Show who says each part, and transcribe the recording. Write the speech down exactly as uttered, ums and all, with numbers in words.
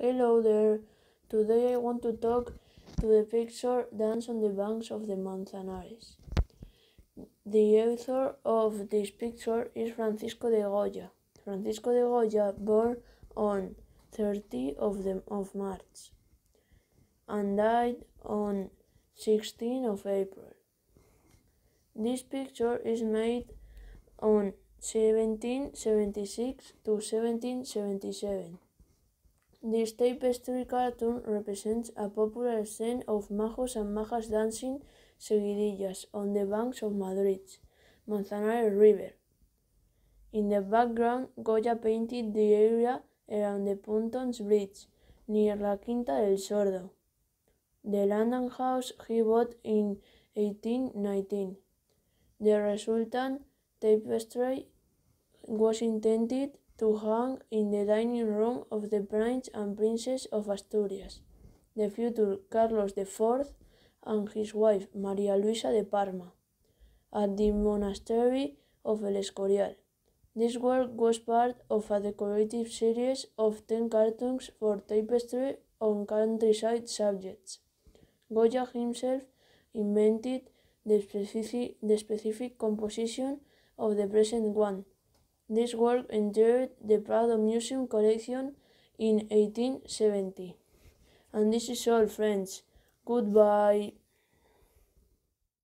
Speaker 1: Hello there. Today I want to talk to the picture Dance on the Banks of the Manzanares. The author of this picture is Francisco de Goya. Francisco de Goya born on thirtieth of, the, of March and died on sixteenth of April. This picture is made on seventeen seventy-six to seventeen seventy-seven. This tapestry cartoon represents a popular scene of majos and majas dancing seguidillas on the banks of Madrid's Manzanares River. In the background, Goya painted the area around the Pontons Bridge, near La Quinta del Sordo, the London house he bought in eighteen nineteen. The resultant tapestry was intended to hang in the dining room of the Prince and Princess of Asturias, the future Carlos the fourth, and his wife María Luisa de Parma, at the monastery of El Escorial. This work was part of a decorative series of ten cartoons for tapestry on countryside subjects. Goya himself invented the specific, the specific composition of the present one. This work entered the Prado Museum collection in eighteen seventy. And this is all, friends. Goodbye.